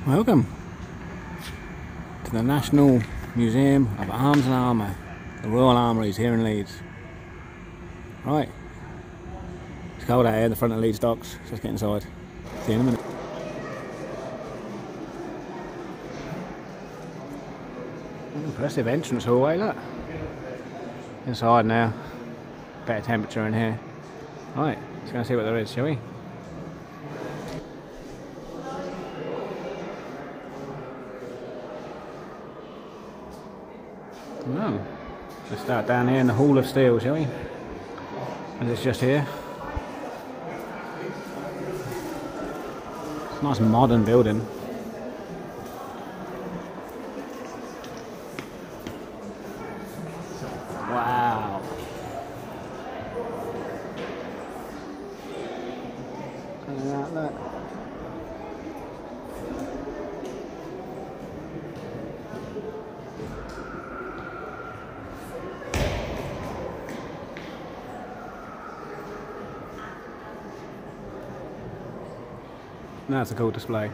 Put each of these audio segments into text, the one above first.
Welcome to the National Museum of Arms and Armour, the Royal Armouries here in Leeds. Right, it's cold out here at the front of Leeds docks, so let's get inside. See you in a minute. Impressive entrance hallway, look. Inside now, better temperature in here. Right, let's go and see what there is, shall we? No. Let's start down here in the Hall of Steel, shall we? And it's just here. It's a nice modern building. Wow. Look at that, look. That's a cool display.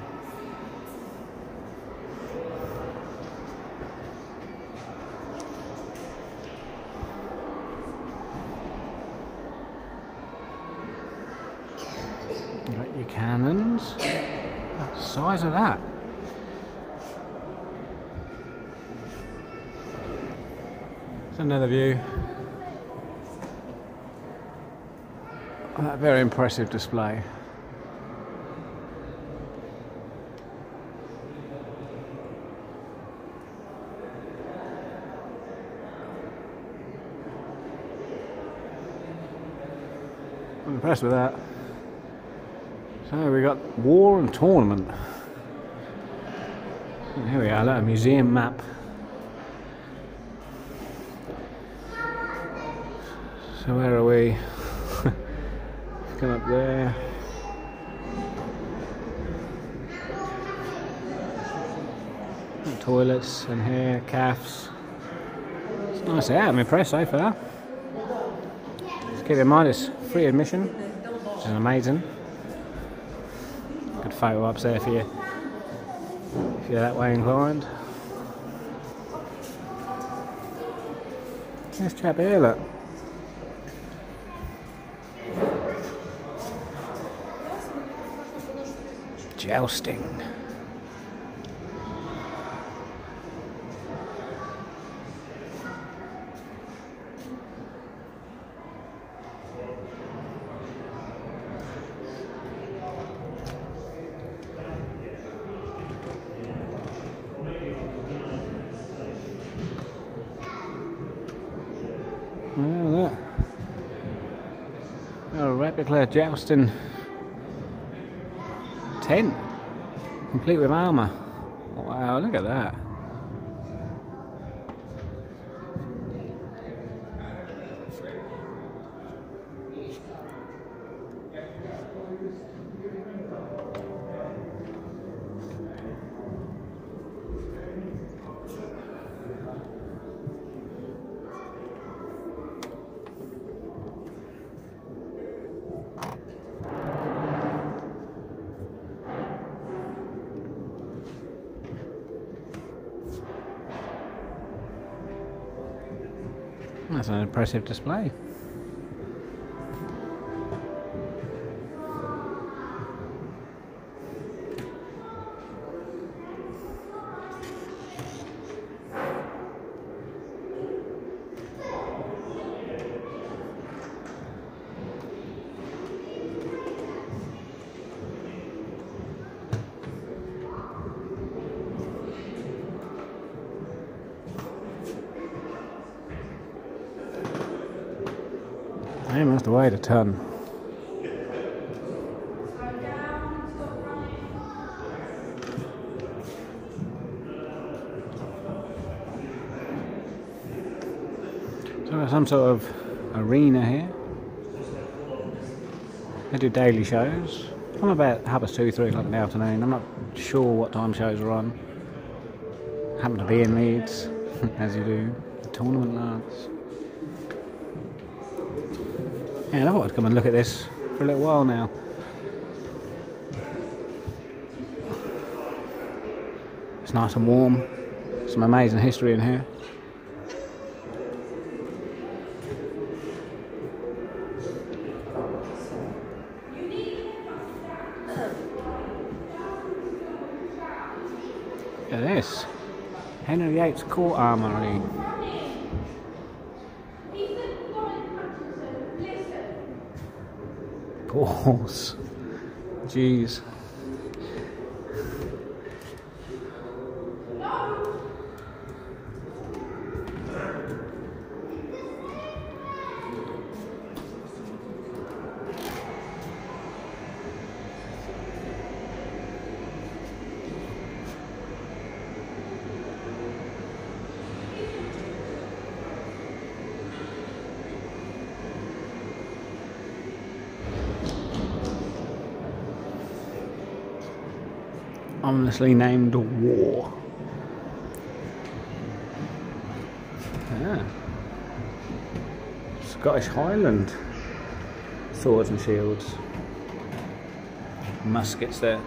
You got your cannons. What the size of that? It's another view. That very impressive display. I'm impressed with that. So we got war and tournament. And here we are, look, a museum map. So where are we? Come up there. Toilets in here, calves. It's nice out, I'm impressed so far. Just keep in mind it's free admission, which is amazing. Good photo ups there for you if you're that way inclined. This chap here, look. Jousting. Well, look. A replica jousting tent, complete with armour. Wow, look at that. That's an impressive display. They must have weighed a ton. So there's some sort of arena here. They do daily shows. I'm about 2:30, 3 o'clock in the afternoon. I'm not sure what time shows are on. Happen to be in Leeds, as you do. The tournament lasts. Yeah, I thought I'd come and look at this for a little while now. It's nice and warm. Some amazing history in here. Look at this. Henry VIII's Court Armoury. Balls. Jeez. Ominously named War. Yeah. Scottish Highland. Swords and shields. Muskets there.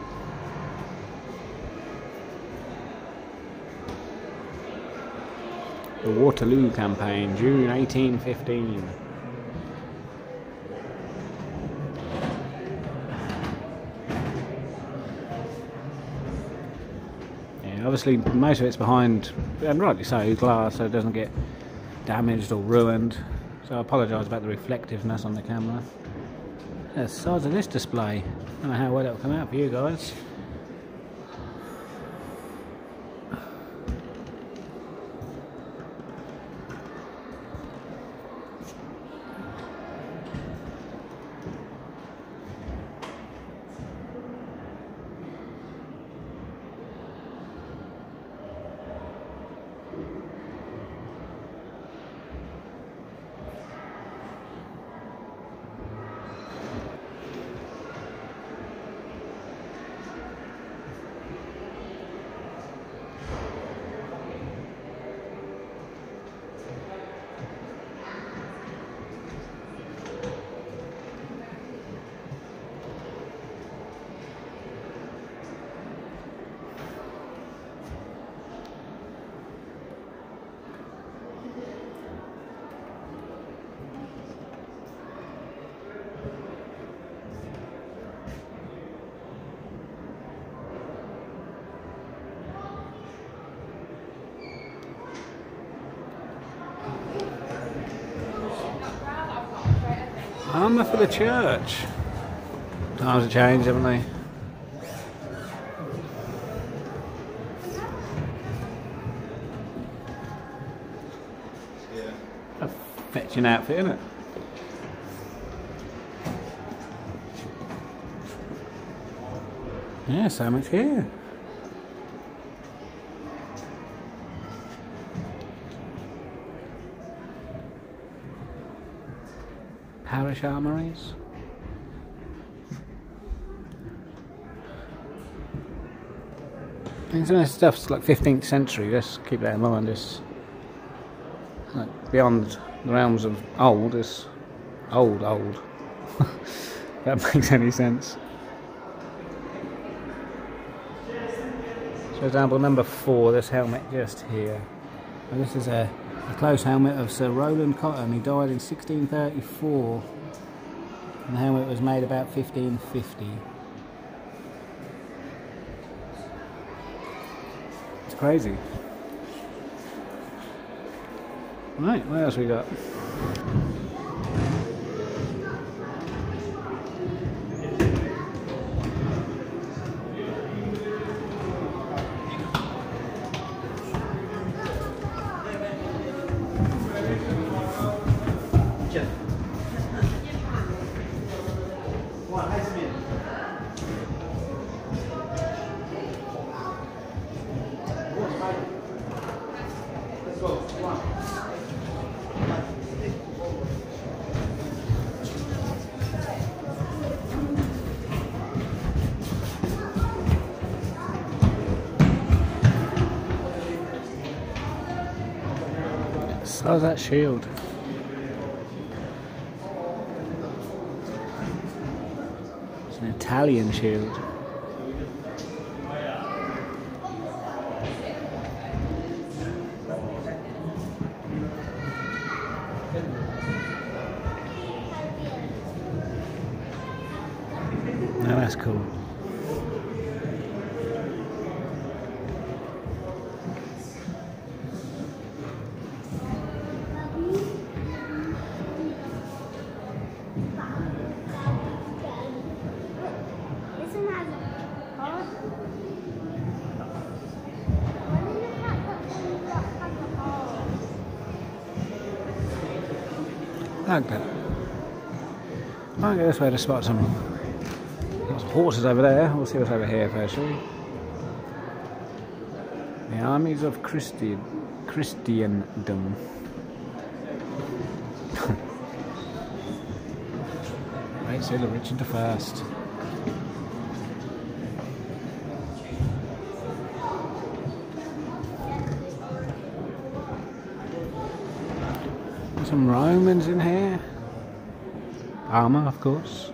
The Waterloo Campaign, June 1815. Obviously most of it's behind, and rightly so, glass, so it doesn't get damaged or ruined. So I apologise about the reflectiveness on the camera. The size of this display. I don't know how well it'll come out for you guys. Armour for the church. Times have changed, haven't they? A fetching outfit, isn't it? Yeah, so much here. Parish Armouries. And some of this stuff's like 15th century, just keep that in mind. It's like beyond the realms of old, it's old. If that makes any sense. So example number 4, this helmet just here. And this is a close helmet of Sir Rowland Cotton. He died in 1634. And the helmet was made about 1550. It's crazy. Right, what else we got? How's that shield? It's an Italian shield. That's cool. Okay. I'll go this way to spot some horses over there. We'll see what's over here first, shall we? The armies of Christendom. Great seal of Richard the First. Some Romans in here. Armour, of course.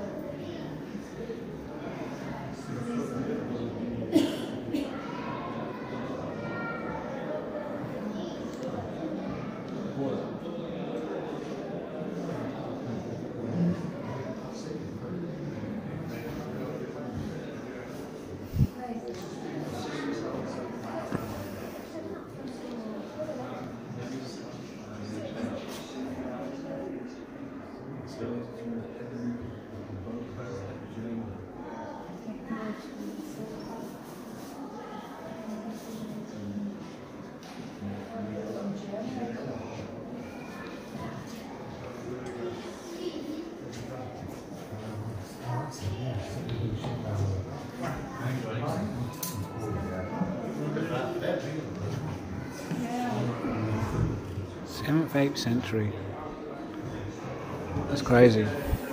Seventh, 8th century. That's crazy.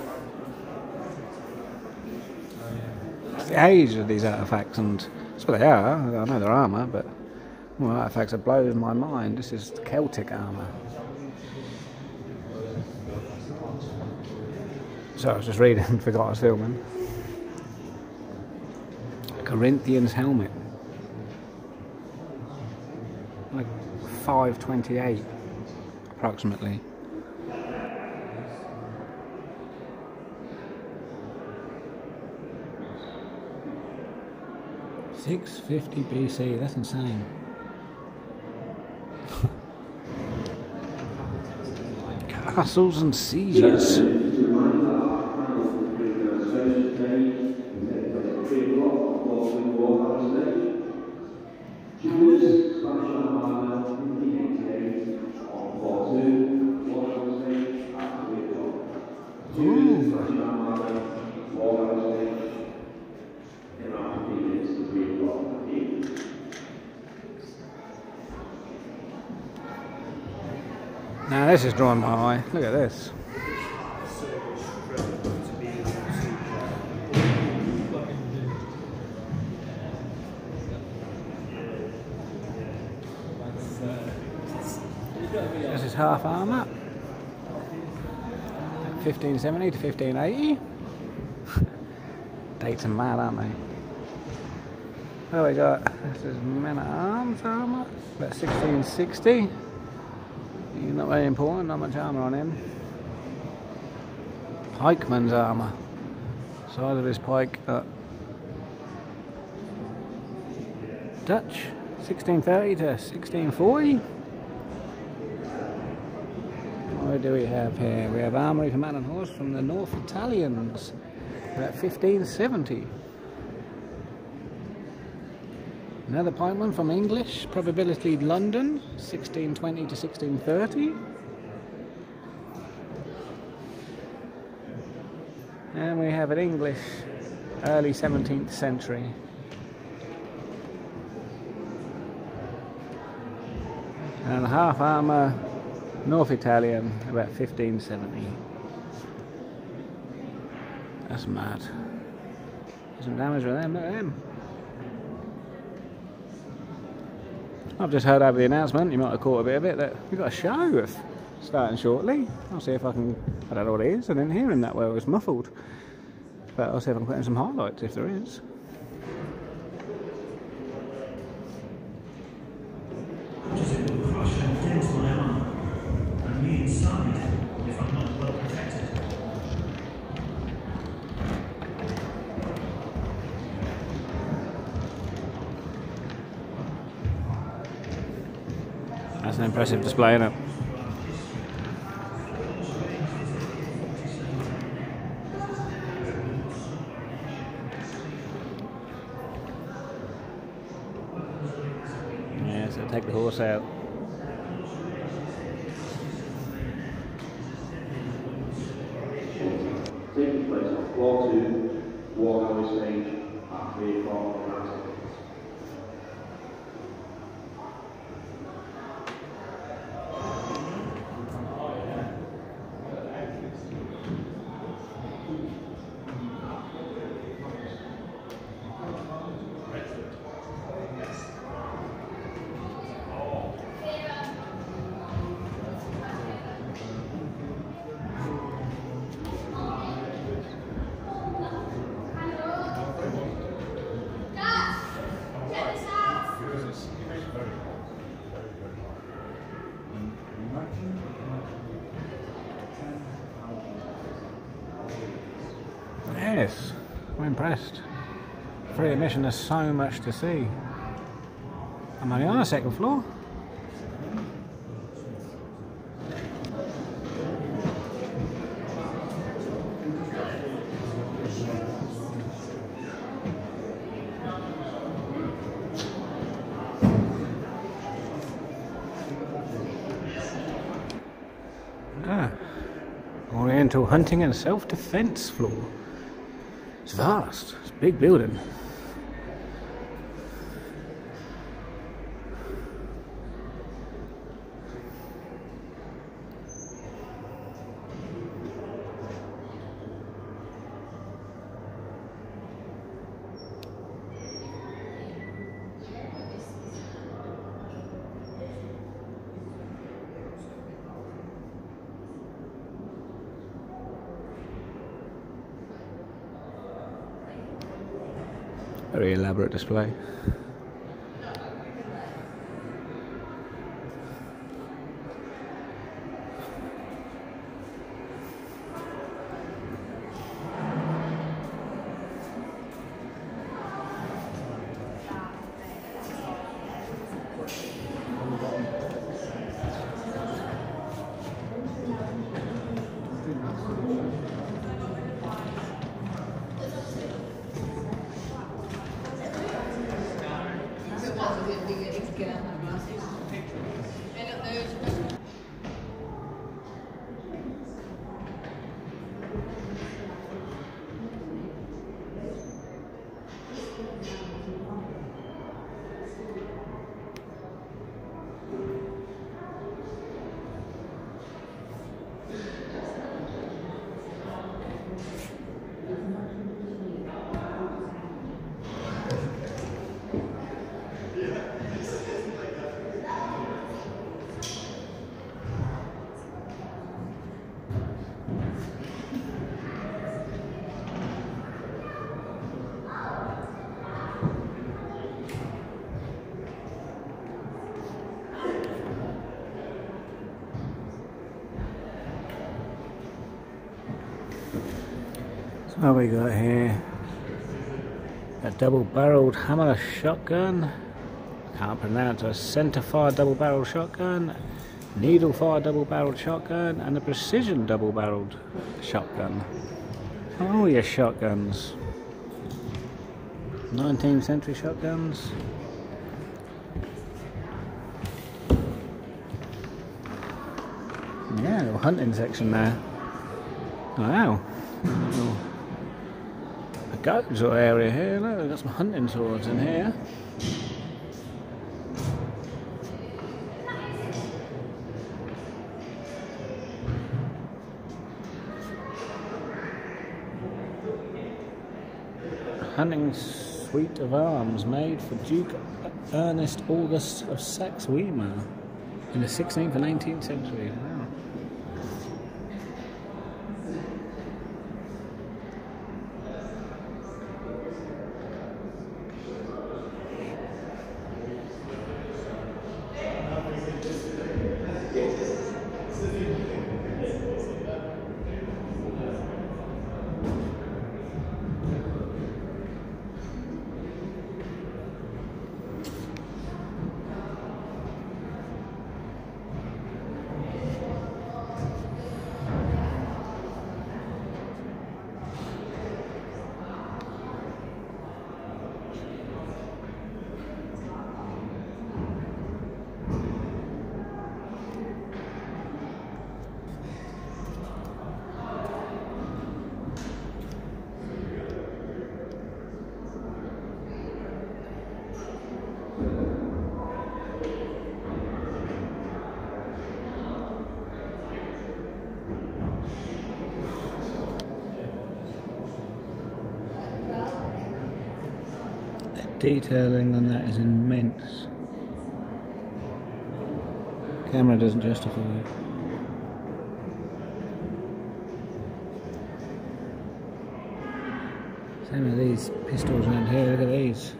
It's the age of these artefacts, and that's what they are. I know they're armour, but one of the artefacts that blows my mind. This is Celtic armour. So I was just reading and forgot I was filming. Corinthians helmet. Like 528 approximately. $650 BC, that's insane. Castles and sieges. Now this is drawing my eye. Look at this. This is half armour. 1570 to 1580. Dates are mad, aren't they? What do we got? This is men at arms armour. About 1660. He's not very important, not much armour on him. Pikeman's armour. Size of his pike. Dutch, 1630 to 1640. What do we have here? We have Armory for man and horse from the North Italians. About 1570. Another pikeman from English, probability London, 1620 to 1630. And we have an English, early 17th century. And a half armour, North Italian, about 1570. That's mad. Some damage with them, look at them. I've just heard over the announcement, you might have caught a bit of it, that we've got a show starting shortly. I'll see if I can, I don't know what it is, I didn't hear him that well, it was muffled. But I'll see if I can put in some highlights if there is. That's an impressive display, isn't it? Yeah, so take the horse out. Taking place on floor 2, walkway stage at 3 o'clock on Wednesday. Yes, I'm impressed. Free admission, there's so much to see. I'm only on the second floor. Oriental hunting and self-defense floor. It's vast. It's a big building. Very elaborate display. What we got here? A double-barreled hammer shotgun. Can't pronounce a centre-fire double-barreled shotgun, needle-fire double-barreled shotgun, and a precision double-barreled shotgun. Oh, your shotguns. 19th century shotguns. Yeah, a little hunting section there. Wow. A goat sort of area here. Look, we've got some hunting swords in here. Hunting suite of arms made for Duke Ernest August of Saxe-Weimar in the 16th and 18th century. Wow. Detailing on that is immense. Camera doesn't justify it. Same with these pistols around here, look at these.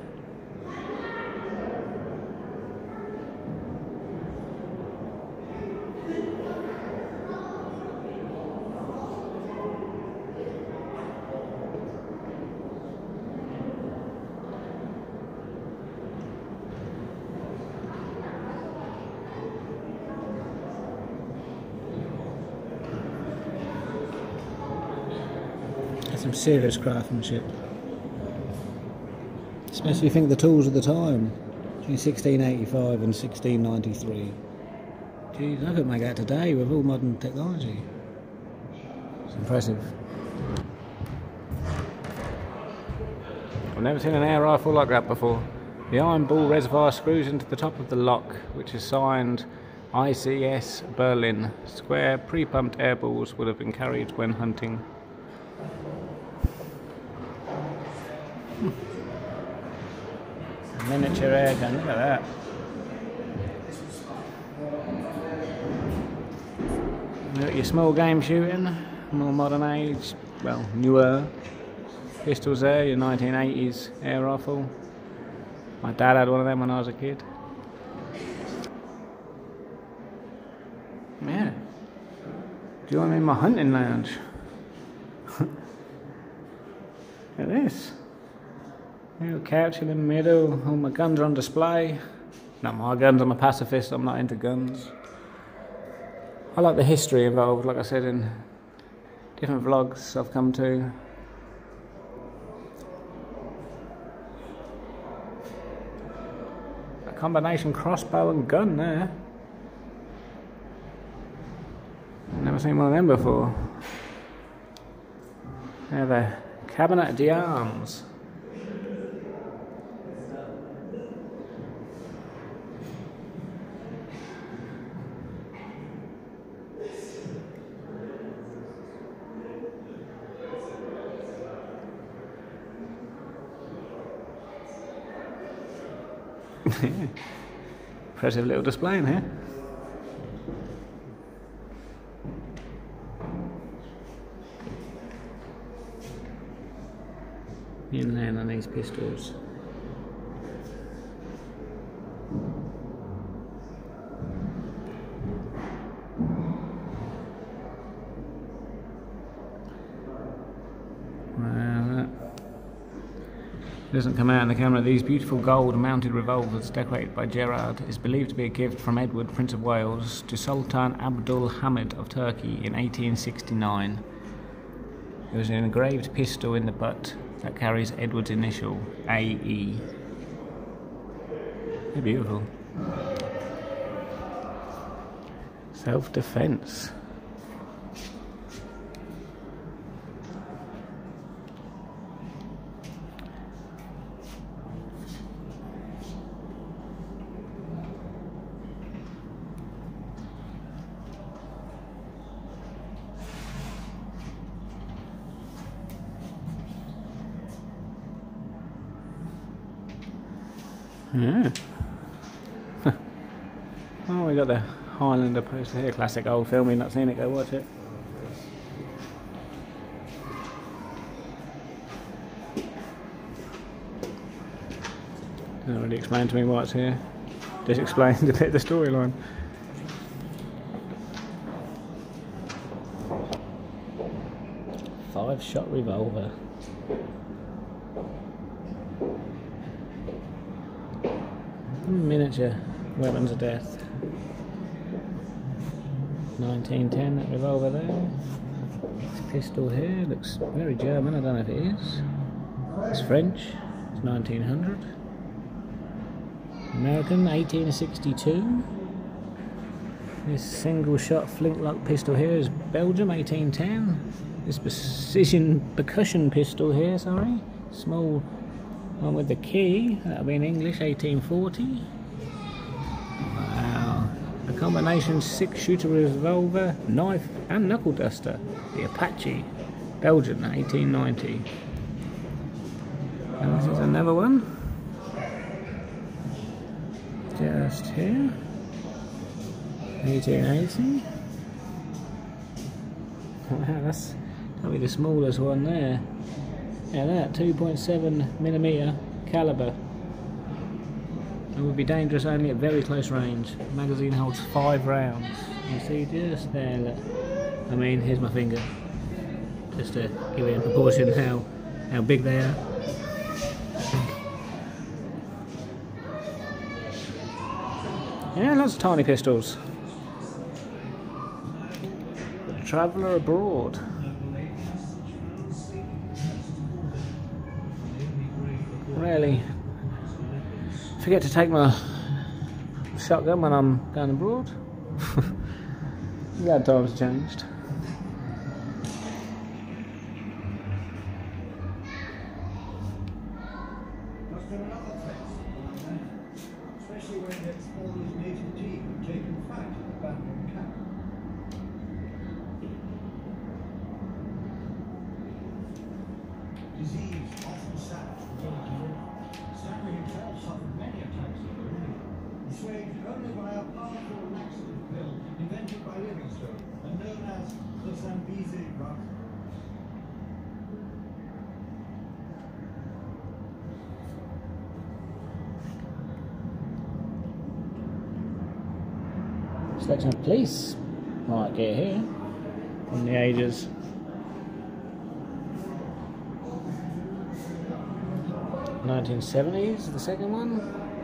Some serious craftsmanship. Especially if you think the tools of the time, between 1685 and 1693. Geez, I couldn't make that today with all modern technology. It's impressive. I've never seen an air rifle like that before. The iron ball reservoir screws into the top of the lock, which is signed ICS Berlin. Square pre-pumped air balls would have been carried when hunting. Miniature air gun, look at that. Look at your small game shooting, more modern age, well, newer pistols there, your 1980s air rifle. My dad had one of them when I was a kid. Yeah. Do you want me in my hunting lounge? Look at this. Little couch in the middle, all my guns are on display. Not my guns, I'm a pacifist, I'm not into guns. I like the history involved, like I said in different vlogs I've come to. A combination crossbow and gun there. Never seen one of them before. They have a cabinet d'armes. Impressive little display in here. Inland on these pistols. Doesn't come out in the camera. These beautiful gold mounted revolvers decorated by Gerard is believed to be a gift from Edward, Prince of Wales, to Sultan Abdul Hamid of Turkey in 1869. There was an engraved pistol in the butt that carries Edward's initial, AE. They're beautiful. Self-defense. Yeah. Oh, we got the Highlander poster here. Classic old film. You've not seen it, go watch it. Doesn't really explain to me why it's here. Just explains a bit of the storyline. Five-shot revolver. Miniature weapons of death. 1910, that revolver there. This pistol here looks very German, I don't know if it is. It's French, it's 1900. American, 1862. This single shot flintlock pistol here is Belgium, 1810. This precision percussion pistol here, sorry, small one with the key, that'll be in English, 1840. Wow. A combination 6-shooter revolver, knife and knuckle duster. The Apache, Belgian, 1890. And this is another one. first here. 1880. Wow, that'll be the smallest one there. Yeah, that 2.7mm caliber. It would be dangerous only at very close range. The magazine holds 5 rounds. You see just there, look. I mean, here's my finger. Just to give it in proportion how big they are. Yeah, lots of tiny pistols. The Traveller Abroad. Really forget to take my shotgun when I'm going abroad. Glad times changed. Especially when the explorer's native team had taken fright in the abandoned camp. Disease often savaged the village of Yorkshire. Stanley himself suffered many attacks of wound, assuaged only by a powerful laxative pill invented by Livingstone and known as the Zambezi drug. Selection of police might get here from the ages 1970s, the second one.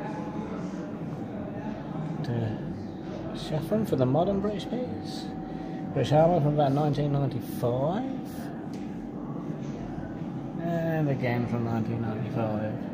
To Sheffron for the modern British piece. British Armour from about 1995. And again from 1995.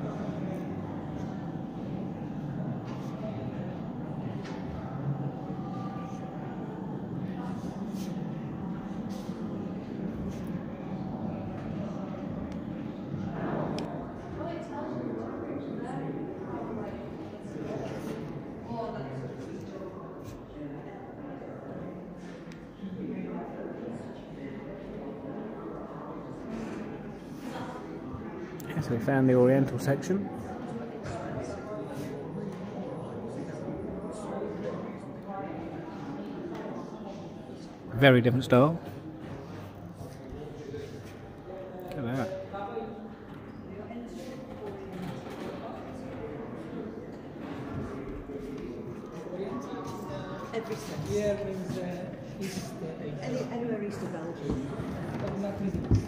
So we found the Oriental section. Very different style. Look at that. Every step. Yeah, means east. Anywhere east of Belgium. But not really.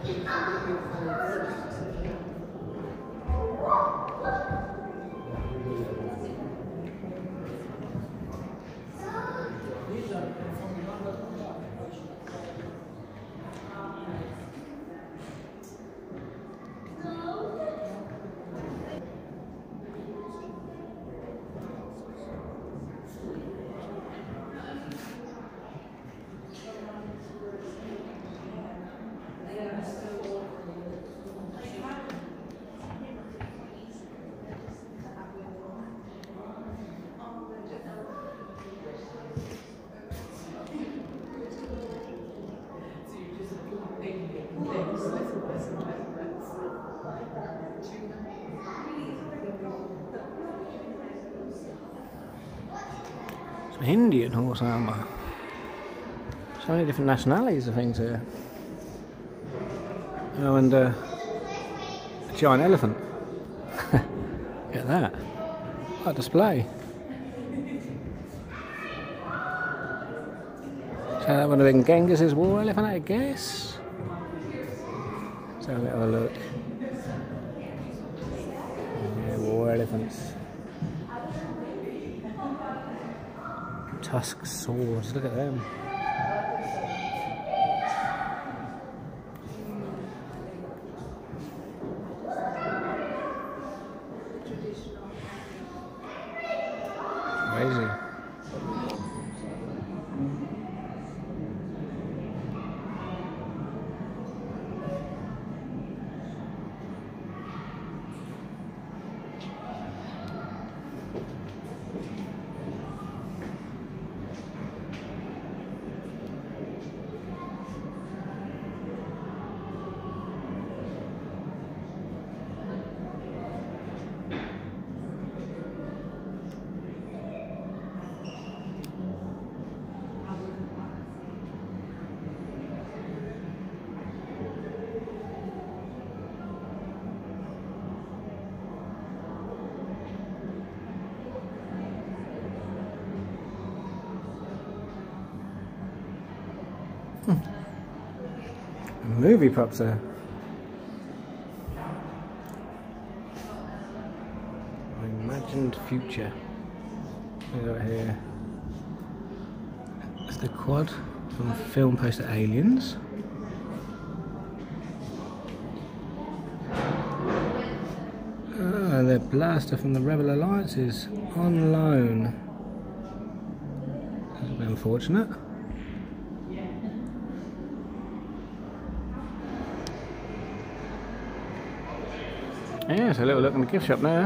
Some Indian horse armour. So many different nationalities of things here. Oh, and a giant elephant. Look at that. What a display. So that would have been Genghis's war elephant, I guess. Let's have a little look. Yeah, war elephants. Tusk swords, look at them. Crazy. Movie props there. Imagined future. Look at here. It's the quad from the film poster Aliens. Oh, the blaster from the Rebel Alliance is on loan. That's a bit unfortunate. Yeah, it's a little look in the gift shop now.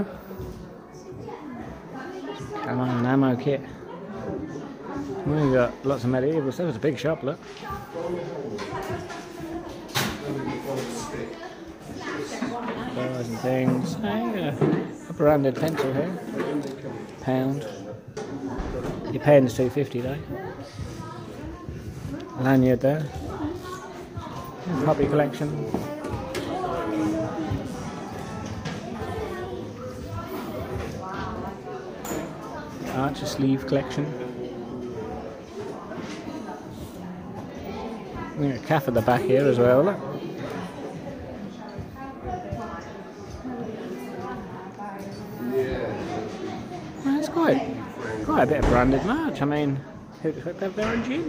Come on, an ammo kit. We've got lots of medieval stuff. It's a big shop, look. Bars and things. Hey, a branded pencil here. £1. Your pen's $2.50 though. Lanyard there. Hobby collection. Archer sleeve collection. A calf at the back here as well, look. That's quite a bit of branded merch. I mean, who'd expect to have their own gin?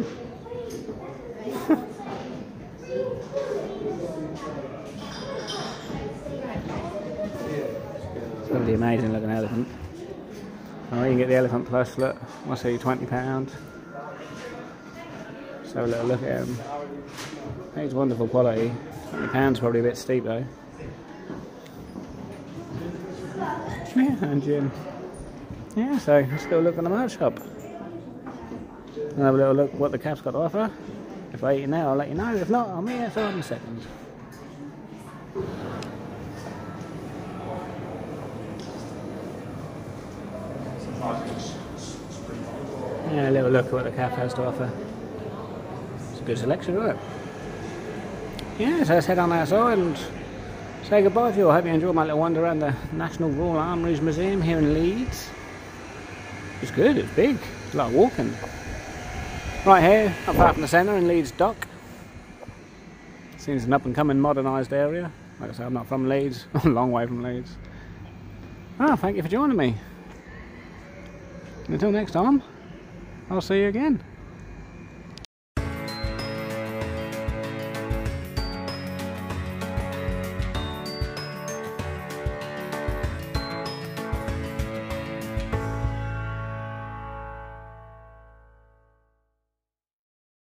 It's going to be amazing looking elephant. Oh, you can get the elephant plus, look, what's he, £20? Let's have a little look at him. I think it's wonderful quality. £20 probably a bit steep though. Yeah, and gin. Yeah, so let's go look in the merch shop. And have a little look what the cap's got to offer. If I eat it now, I'll let you know. If not, I'll meet you outside in a second. Yeah, a little look at what the cap has to offer. It's a good selection, isn't it? Yeah, so let's head on outside and say goodbye to you. I hope you enjoyed my little wander around the National Royal Armouries Museum here in Leeds. It's good, it's big, it's a lot of walking. Right here, up far from the centre in Leeds Dock. Seems an up and coming modernised area. Like I say, I'm not from Leeds, I'm a long way from Leeds. Thank you for joining me. And until next time, I'll see you again.